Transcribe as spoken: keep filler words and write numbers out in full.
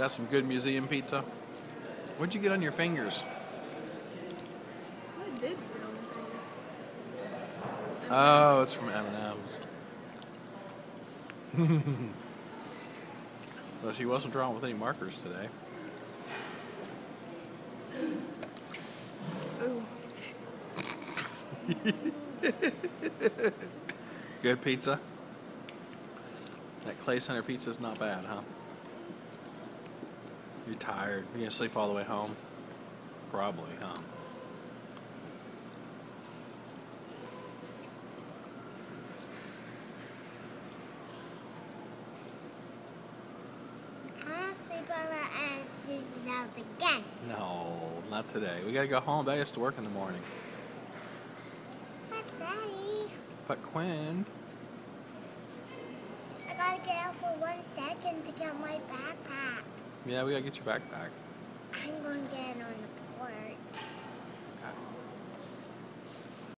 Got some good museum pizza. What'd you get on your fingers? I did get on the fingers. Oh, it's from M and M's. Well, she wasn't drawing with any markers today. Ooh. Good pizza? That Clay Center pizza's not bad, huh? You're tired. You're gonna sleep all the way home? Probably, huh? I'll sleep over at Aunt Susie's house again. No, not today. We gotta go home. Daddy has to work in the morning. But Daddy, But Quinn, I gotta get out for one second to get my backpack. yeah, we gotta get your backpack. I'm gonna get it on the